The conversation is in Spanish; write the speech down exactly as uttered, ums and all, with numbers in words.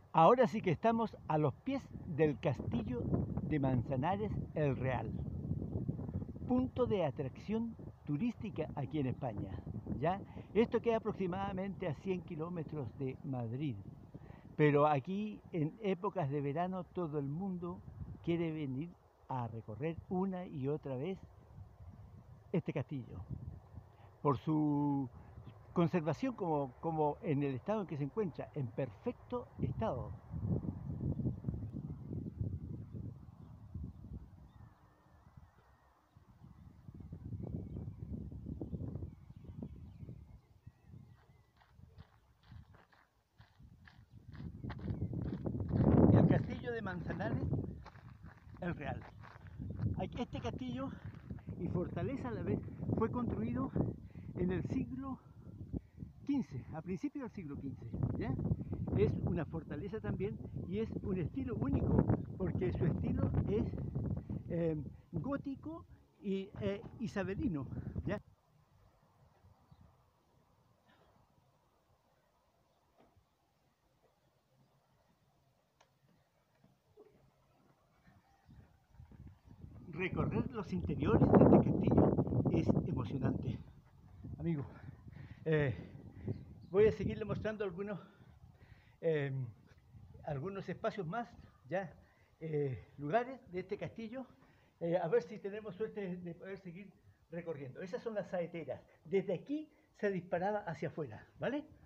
Ahora sí que estamos a los pies del castillo de Manzanares el Real, punto de atracción turística aquí en España. ¿Ya? Esto queda aproximadamente a cien kilómetros de Madrid, pero aquí en épocas de verano todo el mundo quiere venir a recorrer una y otra vez este castillo, por su conservación como, como en el estado en que se encuentra, en perfecto estado. El castillo de Manzanares el Real. Este castillo y fortaleza a la vez fue construido en el siglo quince, a principios del siglo quince, ¿ya? Es una fortaleza también y es un estilo único porque su estilo es eh, gótico y eh, isabelino, ¿ya? Recorrer los interiores de este castillo es emocionante. Amigo, eh, voy a seguirle mostrando algunos eh, algunos espacios más, ya eh, lugares de este castillo, eh, a ver si tenemos suerte de poder seguir recorriendo. Esas son las saeteras. Desde aquí se disparaba hacia afuera, ¿vale?